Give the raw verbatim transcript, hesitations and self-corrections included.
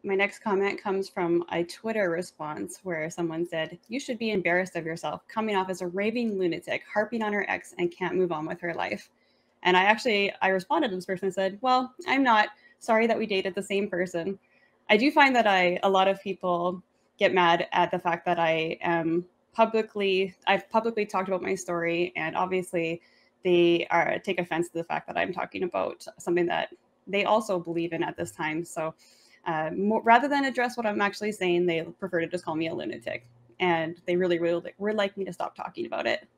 my next comment comes from a Twitter response where someone said, "You should be embarrassed of yourself, coming off as a raving lunatic, harping on her ex and can't move on with her life." And I actually, I responded to this person and said, "Well, I'm not. Sorry that we dated the same person." I do find that I, a lot of people get mad at the fact that I am publicly, I've publicly talked about my story, and obviously they are take offense to the fact that I'm talking about something that they also believe in at this time. So uh, more, rather than address what I'm actually saying, they prefer to just call me a lunatic. And they really, really would like me to stop talking about it.